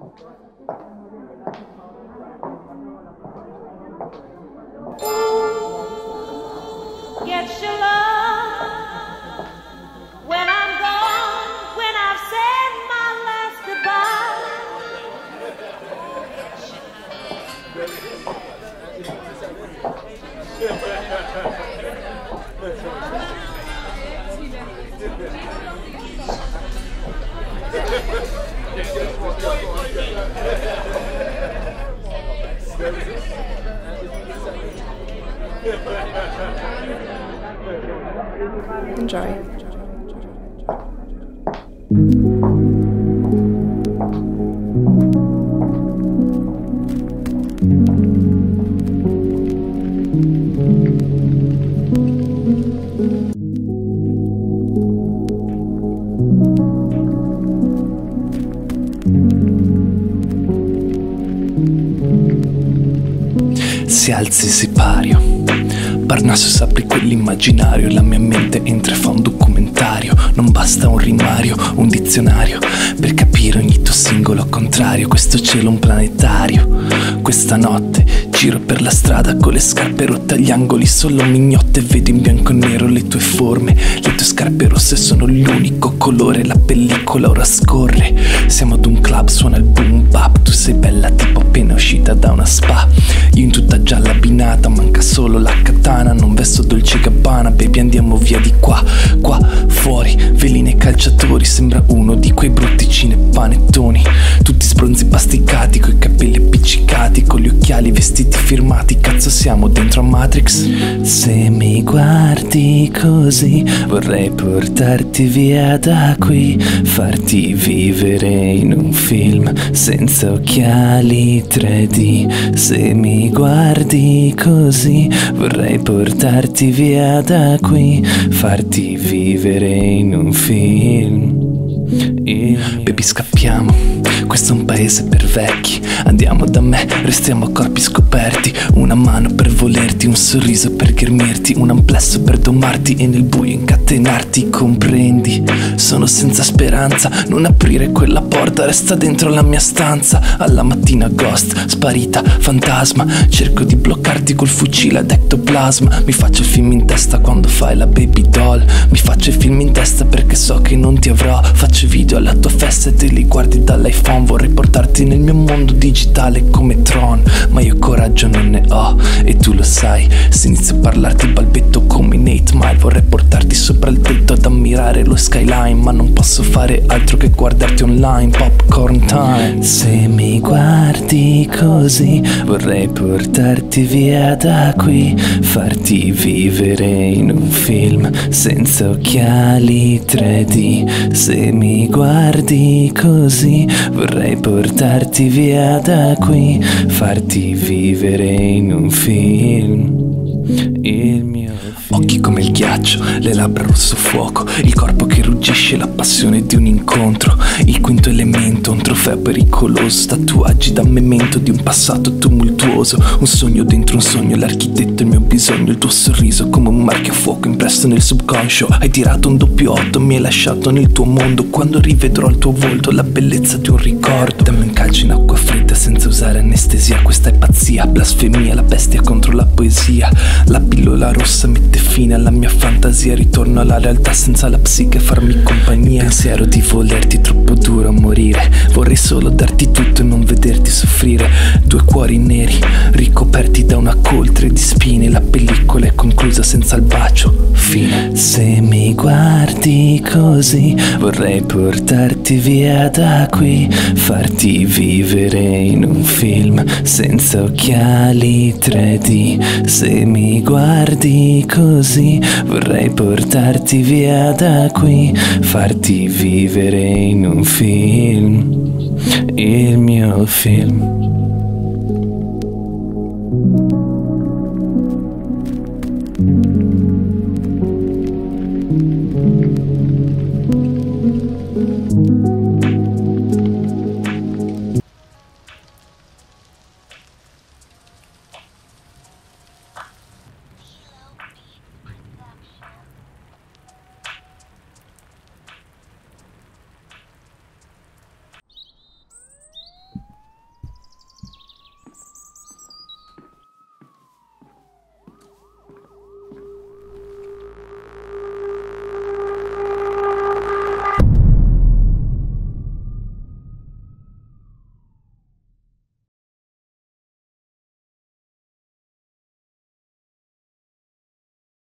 Get your love when I'm gone, when I've said my last goodbye. Enjoy. Si alzi sipario, Parnassus apre quell'immaginario, la mia mente entra e fa un documentario. Non basta un rimario, un dizionario per capire ogni tuo singolo contrario. Questo cielo è un planetario, questa notte giro per la strada con le scarpe rotte agli angoli, solo mignotte, vedo in bianco e nero le tue forme. Le tue scarpe rosse sono l'unico colore, la pellicola ora scorre. Siamo ad un club, suona il boom bap, tu sei bella tipo appena uscita da una spa. Io in tutta gialla abbinata, manca solo la katana, non vesto Dolce Gabbana, baby andiamo via di qua. Qua fuori, velini e calciatori, sembra uno di quei brutti cinepanettoni. Tutti sbronzi basticati, coi capelli appiccicati, con gli occhiali vestiti firmati, cazzo siamo dentro a Matrix? Se mi guardi così, vorrei portarti via da qui, farti vivere in un film senza occhiali 3D. Se mi guardi così, vorrei portarti via da qui, farti vivere in un film. Baby scappiamo, questo è un paese per vecchi. Andiamo da me, restiamo a corpi scoperti. Una mano per volerti, un sorriso per ghermirti, un amplesso per domarti e nel buio incatenarti. Comprendi? Sono senza speranza, non aprire quella porta, resta dentro la mia stanza. Alla mattina ghost, sparita, fantasma, cerco di bloccarti col fucile ad ectoplasma. Mi faccio il film in testa quando fai la baby doll, mi faccio il film in testa perché so che non ti avrò. Faccio video alla tua festa e te li guardi dall'iPhone. Vorrei portarti nel mio mondo digitale come Tron, ma io coraggio non ne ho e tu lo sai. Se inizio a parlarti balbetto come in 8 Mile. Vorrei portarti sopra il tetto ad ammirare lo skyline, ma non posso fare altro che guardarti online. Popcorn time. Se mi guardi così, vorrei portarti via da qui, farti vivere in un film senza occhiali 3D. Se mi guardi così, vorrei portarti via da qui, farti vivere in un film. Il mio occhi come il ghiaccio, le labbra rosso fuoco, il corpo che ruggisce, la passione di un incontro. Il quinto elemento, un trofeo pericoloso, tatuaggi da memento di un passato tumultuoso. Un sogno dentro un sogno, l'architetto il mio bisogno, il tuo sorriso come un marchio a fuoco impresso nel subconscio. Hai tirato un doppio 8, mi hai lasciato nel tuo mondo. Quando rivedrò il tuo volto, la bellezza di un ricordo. Dammi un calcio in acqua fredda senza usare anestesia, questa è pazzia, blasfemia, la bestia contro la poesia. La pillola rossa mette fine alla mia fantasia, ritorno alla realtà senza la psiche farmi compagnia. Pensiero di volerti troppo duro a morire, vorrei solo darti tutto e non vederti soffrire. Due cuori neri ricoperti da una coltre di spine, la pellicola è conclusa senza il bacio, fine. Se mi guardi così, vorrei portarti via da qui, farti vivere in un film senza occhiali 3D. Se mi guardi così, vorrei portarti via da qui, farti vivere in un film, il mio film.